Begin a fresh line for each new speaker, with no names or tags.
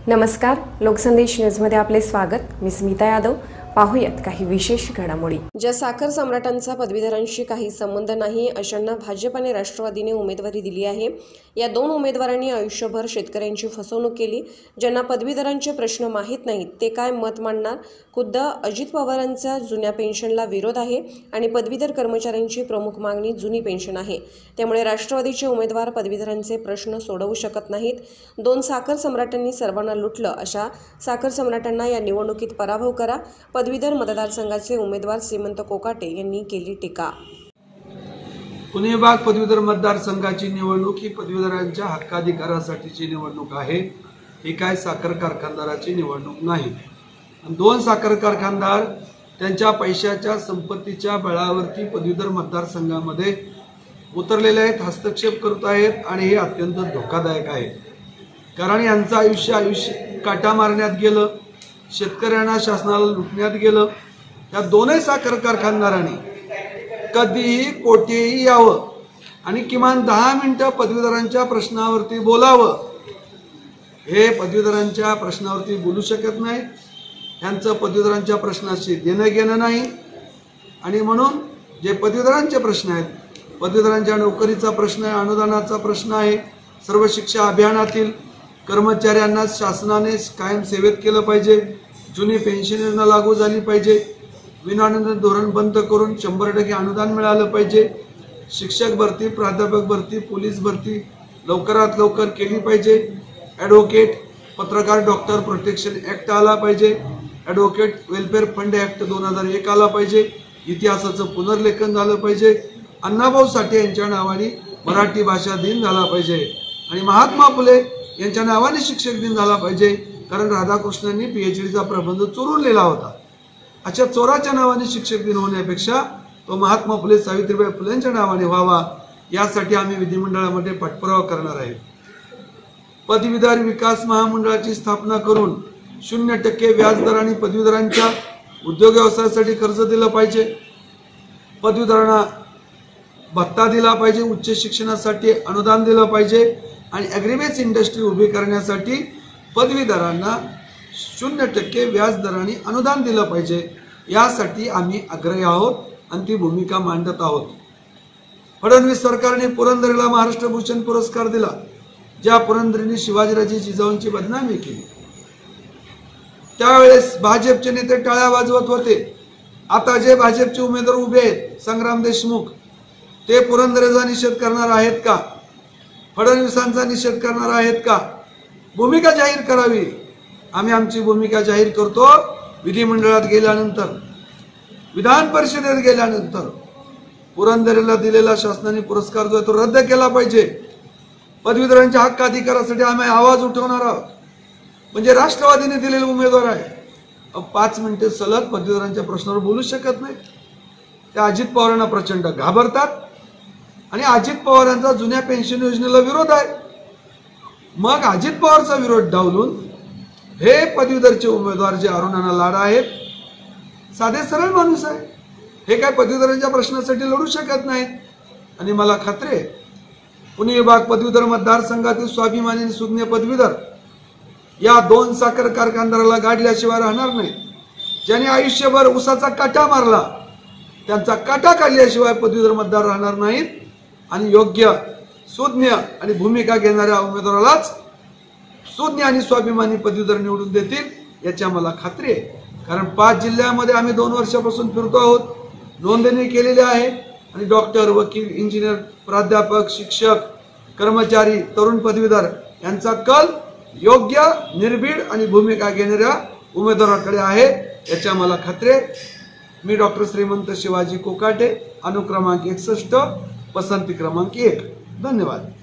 नमस्कार, लोकसंदेश न्यूजमध्ये आपले स्वागत। मी स्मिता यादव। पाहूयात काही विशेष घडामोडी। ज्या साखर सम्राटांचा पदवीधरांशी काही संबंध नाही अशांना भाजप आणि राष्ट्रवादीने उमेदवारी दिली आहे। या दोन उमेदवारांनी आयुष्यभर शेतकऱ्यांची फसवणूक केली। ज्यांना पदवीधरांचे प्रश्न माहीत नाहीत ते काय मत मांडणार? खुद्द अजित पवारांचा जुन्या पेन्शनला विरोध आहे आणि पदवीधर कर्मचाऱ्यांची प्रमुख मागणी जुनी पेन्शन आहे। त्यामुळे राष्ट्रवादीचे उमेदवार पदवीधरांचे प्रश्न सोडवू शकत नाहीत। दोन साखर सम्राटांनी सर्वांना लुटलं, अशा साखर सम्राटांना या निवडणुकीत पराभव करा। पदवीधर मतदारसंघाचे उमेदवार श्रीमंत कोकाटे यांनी केली टीका।
पुणे विभाग पदवीधर मतदारसंघाची निवडणूक ही पदवीधरांच्या हक्काधिकारासाठीची निवडणूक आहे। ही काय साखर कारखानदाराची निवडणूक नाही। दोन साखर कारखानदार त्यांच्या पैशाच्या संपत्तीच्या बळावरती पदवीधर मतदारसंघामध्ये उतरलेले आहेत, हस्तक्षेप करत आहेत आणि हे अत्यंत धोकादायक आहे। कारण यांचं आयुष्य काटा मारण्यात गेलं, शेतकऱ्यांना शासनाला लुटण्यात गेलं। या दोन्ही साखर कारखानदारांनी कधीही कोठेही यावं आणि किमान 10 मिनिटं पदवीधरांच्या प्रश्नावरती बोलावं। हे पदवीधरांच्या प्रश्नावरती बोलू शकत नाही। यांचं पदवीधरांच्या प्रश्नाशी देणं घेणं नाही आणि म्हणून जे पदवीधरांचे प्रश्न आहेत, पदवीधरांच्या नोकरीचा प्रश्न आहे, अनुदानाचा प्रश्न आहे, सर्व शिक्षा अभियानातील कर्मचाऱ्यांना शासनाने कायम सेवेत केलं पाहिजे, जुनी पेन्शन योजना लागू झाली पाहिजे, विनाअनुदान धोरण बंद करून 100% अनुदान मिळालं पाहिजे, शिक्षक भरती, प्राध्यापक भरती, पोलीस भरती लवकरात लवकर केली पाहिजे, ॲडव्होकेट, पत्रकार, डॉक्टर प्रोटेक्शन ॲक्ट आला पाहिजे, ॲडव्होकेट वेलफेअर फंड ॲक्ट 2001 आला पाहिजे, इतिहासाचं पुनर्लेखन झालं पाहिजे, अण्णाभाऊ साठे यांच्या नावाने मराठी भाषा दिन झाला पाहिजे आणि महात्मा फुले यांच्या नावाने शिक्षक दिन झाला पाहिजे। कारण राधाकृष्णांनी PhDचा प्रबंध चोरून लिहिला होता। अशा चोराच्या नावाने शिक्षक दिन होण्यापेक्षा तो महात्मा फुले, सावित्रीबाई फुलेंच्या नावाने व्हावा, यासाठी आम्ही विधिमंडळामध्ये पाठपुरावा करणार आहे। पदवीधर विकास महामंडळाची स्थापना करून 0% व्याजदराने पदवीधरांच्या उद्योग व्यवसायासाठी कर्ज दिलं पाहिजे, पदवीधरांना भत्ता दिला पाहिजे, उच्च शिक्षणासाठी अनुदान दिलं पाहिजे आणि ॲग्रीबेस इंडस्ट्री उभी करण्यासाठी पदवीधरांना 0% व्याजदराने अनुदान दिलं पाहिजे। यासाठी आम्ही आग्रही आहोत आणि ती भूमिका मांडत आहोत। फडणवीस सरकारने पुरंदरेला महाराष्ट्र भूषण पुरस्कार दिला, ज्या पुरंदरेने शिवाजीराजे जिजाऊंची बदनामी केली। त्यावेळेस भाजपचे नेते टाळ्या वाजवत होते। आता जे भाजपचे उमेदवार उभे आहेत, संग्राम देशमुख, ते पुरंदरेचा निषेध करणार आहेत का? फडणवीसांचा निषेध करणार आहेत का? भूमिका जाहीर करावी। आम्ही आमची भूमिका जाहीर करतो। विधिमंडळात गेल्यानंतर, विधान परिषदेत गेल्यानंतर पुरंदरेला दिलेला शासनाने पुरस्कार जो आहे तो रद्द केला पाहिजे। पदवीधरांच्या हक्क अधिकारासाठी आम्ही आवाज उठवणार आहोत। म्हणजे राष्ट्रवादीने दिलेले उमेदवार आहे, 5 मिनिटे सलग पदवीधरांच्या प्रश्नावर बोलू शकत नाही। त्या अजित पवारांना प्रचंड घाबरतात आणि अजित पवारांचा जुन्या पेन्शन योजनेला विरोध आहे। मग अजित पवारचा विरोध डावलून हे पदवीधरचे उमेदवार जे अरुणाना लाडा आहेत, साधे सरळ माणूस आहे, हे काय पदवीधरांच्या प्रश्नासाठी लढू शकत नाहीत। आणि मला खात्री आहे पुणे विभाग पदवीधर मतदारसंघातील स्वाभिमानी आणि सुज्ञ पदवीधर या दोन साखर कारखानदाराला गाडल्याशिवाय राहणार नाही। ज्यांनी आयुष्यभर उसाचा काटा मारला, त्यांचा काटा काढल्याशिवाय पदवीधर मतदार राहणार नाहीत आणि योग्य, सुज्ञ आणि भूमिका घेणाऱ्या उमेदवारालाच सुज्ञ आणि स्वाभिमानी पदवीधर निवडून देतील, याची आम्हाला खात्री आहे। कारण 5 जिल्ह्यामध्ये आम्ही 2 वर्षापासून फिरतो आहोत, नोंदणी केलेली आहे आणि डॉक्टर, वकील, इंजिनियर, प्राध्यापक, शिक्षक, कर्मचारी, तरुण पदवीधर यांचा कल योग्य, निर्भीड आणि भूमिका घेणाऱ्या उमेदवाराकडे आहे, याची आम्हाला खात्री आहे। मी डॉक्टर श्रीमंत शिवाजी कोकाटे, अनुक्रमांक 61, पसंती क्रमांक 1। धन्यवाद।